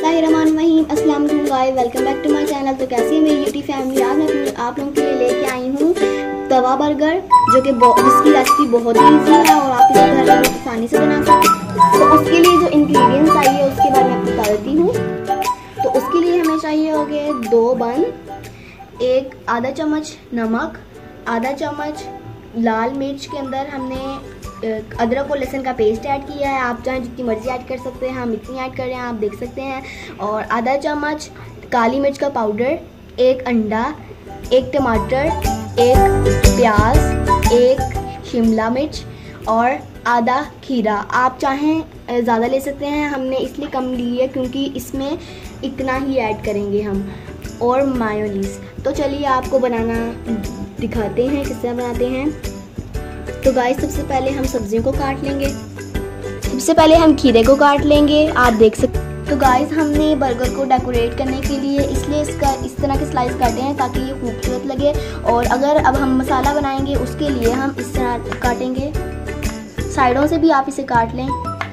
बिस्मिल्लाहिर्रहमानिर्रहीम। अस्सलाम वालेकुम guys, welcome back to my channel. तो कैसी है मेरी यूट्यूब फैमिली। आज मैं आप लोगों के लिए लेके आई हूँ तवा बर्गर, जो कि जिसकी रेसिपी बहुत ही ईजी है और आप इसे घर में आसानी से बना सकते हैं। तो उसके लिए जो इंग्रेडिएंट्स चाहिए उसके बारे में आपको बता देती हूँ। तो उसके लिए हमें चाहिए होंगे 2 बन, एक आधा चम्मच नमक, आधा चम्मच लाल मिर्च के अंदर हमने अदरक और लहसुन का पेस्ट ऐड किया है। आप चाहें जितनी मर्जी ऐड कर सकते हैं, हम इतनी ऐड कर रहे हैं, आप देख सकते हैं। और आधा चम्मच काली मिर्च का पाउडर, एक अंडा, एक टमाटर, एक प्याज, एक शिमला मिर्च और आधा खीरा। आप चाहें ज़्यादा ले सकते हैं, हमने इसलिए कम ली है क्योंकि इसमें इतना ही ऐड करेंगे हम, और मायोनीज़। तो चलिए आपको बनाना दिखाते हैं किस तरह बनाते हैं। तो गाइस सबसे पहले हम सब्जियों को काट लेंगे। सबसे पहले हम खीरे को काट लेंगे, आप देख सकते हैं। तो गाइस हमने बर्गर को डेकोरेट करने के लिए इसलिए इसका इस तरह के स्लाइस काटे हैं ताकि ये खूबसूरत लगे। और अगर अब हम मसाला बनाएंगे उसके लिए हम इस तरह काटेंगे, साइडों से भी आप इसे काट लें।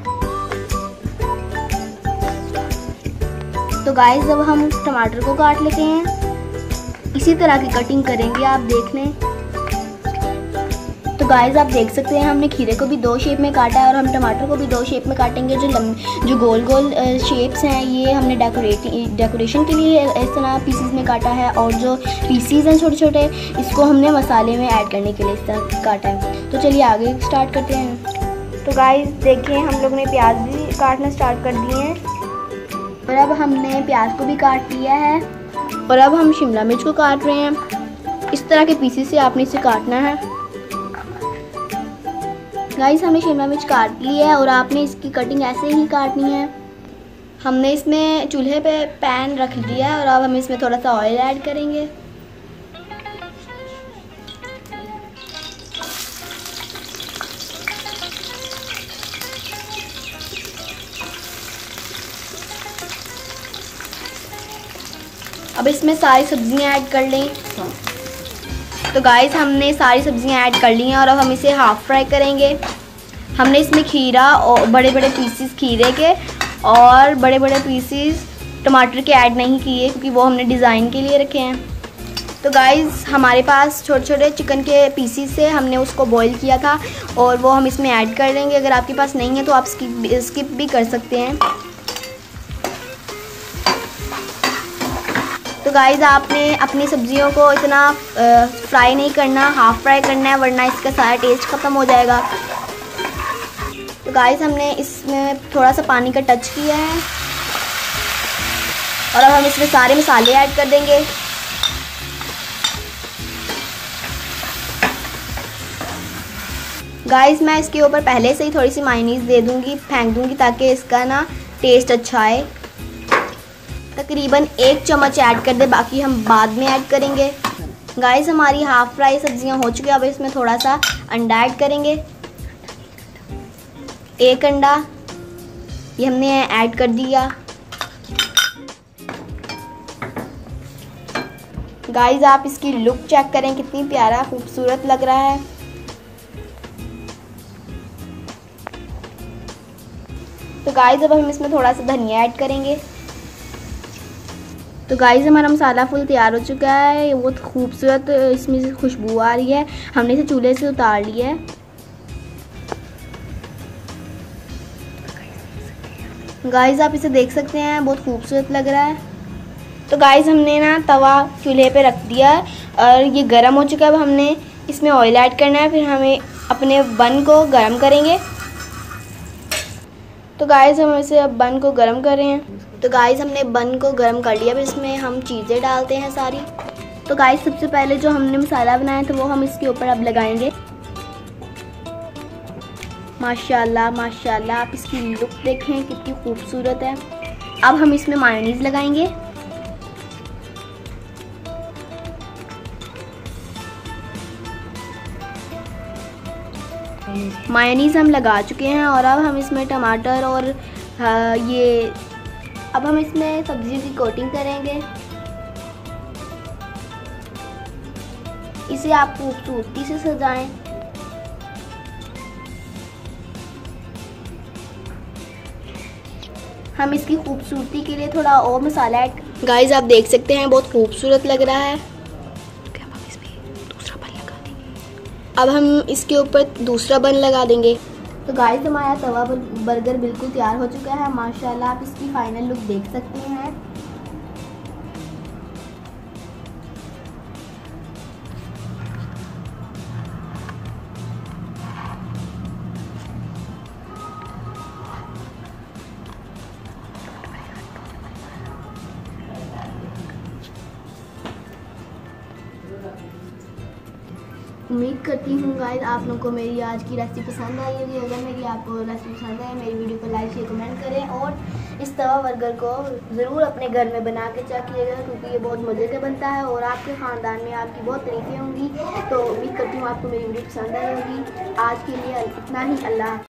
तो गाइस अब हम टमाटर को काट लेते हैं, इसी तरह की कटिंग करेंगे, आप देख लें। तो गाइस आप देख सकते हैं हमने खीरे को भी 2 शेप में काटा है और हम टमाटर को भी 2 शेप में काटेंगे। जो गोल गोल शेप्स हैं ये हमने डेकोरेशन के लिए इस तरह पीसीज में काटा है, और जो पीसीज हैं छोटे छोटे इसको हमने मसाले में ऐड करने के लिए इस तरह काटा है। तो चलिए आगे स्टार्ट करते हैं। तो गाइस देखिए हम लोग ने प्याज भी काटना स्टार्ट कर दिए हैं, और अब हमने प्याज को भी काट लिया है, और अब हम शिमला मिर्च को काट रहे हैं। इस तरह के पीसीज से आपने इसे काटना है। गाइस हमने शिमला मिर्च काट ली है और आपने इसकी कटिंग ऐसे ही काटनी है। हमने इसमें चूल्हे पे पैन रख दिया है और अब हम इसमें थोड़ा सा ऑयल ऐड करेंगे। अब इसमें सारी सब्जियां ऐड कर लें। तो गाइस हमने सारी सब्जियां ऐड कर ली हैं और अब हम इसे हाफ फ्राई करेंगे। हमने इसमें खीरा और बड़े बड़े पीसेस खीरे के और बड़े बड़े पीसेस टमाटर के ऐड नहीं किए क्योंकि वो हमने डिज़ाइन के लिए रखे हैं। तो गाइस हमारे पास छोटे छोटे चिकन के पीसेस से हमने उसको बॉईल किया था और वो हम इसमें ऐड कर देंगे। अगर आपके पास नहीं है तो आप स्किप भी कर सकते हैं। तो गाइस आपने अपनी सब्जियों को इतना फ्राई नहीं करना, हाफ फ्राई करना है, वरना इसका सारा टेस्ट ख़त्म हो जाएगा। तो गाइस हमने इसमें थोड़ा सा पानी का टच किया है और अब हम इसमें सारे मसाले ऐड कर देंगे। गाइस मैं इसके ऊपर पहले से ही थोड़ी सी मायोनीज़ दे दूँगी, फेंक दूँगी ताकि इसका ना टेस्ट अच्छा आए। तकरीबन 1 चम्मच ऐड कर दे, बाकी हम बाद में ऐड करेंगे। गाइस हमारी हाफ फ्राई सब्जियां हो चुकी है, अब इसमें थोड़ा सा अंडा ऐड करेंगे। 1 अंडा ये हमने ऐड कर दिया। गाइस आप इसकी लुक चेक करें, कितनी प्यारा खूबसूरत लग रहा है। तो गाइस अब हम इसमें थोड़ा सा धनिया ऐड करेंगे। तो गाइस हमारा मसाला फुल तैयार हो चुका है, बहुत खूबसूरत इसमें से खुशबू आ रही है। हमने इसे चूल्हे से उतार लिया है। गाइस आप इसे देख सकते हैं, बहुत खूबसूरत लग रहा है। तो गाइस हमने ना तवा चूल्हे पे रख दिया है और ये गर्म हो चुका है। अब हमने इसमें ऑयल ऐड करना है, फिर हमें अपने बन को गर्म करेंगे। तो गाइस हम इसे अब बन को गर्म कर रहे हैं। तो गाइस हमने बन को गर्म कर लिया, अब इसमें हम चीज़ें डालते हैं सारी। तो गाइस सबसे पहले जो हमने मसाला बनाया था वो हम इसके ऊपर अब लगाएंगे। माशाल्लाह माशाल्लाह आप इसकी लुक देखें कितनी खूबसूरत है। अब हम इसमें मायोनीज़ लगाएंगे। मायोनीज़ हम लगा चुके हैं और अब हम इसमें टमाटर और अब हम इसमें सब्जियों की कोटिंग करेंगे। इसे आप खूबसूरती से सजाएं। हम इसकी खूबसूरती के लिए थोड़ा और मसाला ऐड। गाइस आप देख सकते हैं बहुत खूबसूरत लग रहा है। अब हम इसमें दूसरा बन लगा देंगे। अब हम इसके ऊपर दूसरा बन लगा देंगे। तो गाइस हमारा तवा बर्गर बिल्कुल तैयार हो चुका है माशाल्लाह। आप इसकी फाइनल लुक देख सकते हैं। उम्मीद करती हूँ गाइस आप लोगों को मेरी आज की रेसिपी पसंद आई होगी। अगर मेरी आपको रेसिपी पसंद आए मेरी वीडियो को लाइक शेयर कमेंट करें और इस तवा बर्गर को ज़रूर अपने घर में बना के चेक कीजिएगा क्योंकि ये बहुत मज़े का बनता है और आपके ख़ानदान में आपकी बहुत तारीफ़ें होंगी। तो उम्मीद करती हूँ आपको मेरी वीडियो पसंद आई होगी। आज के लिए इतना ही। अल्लाह।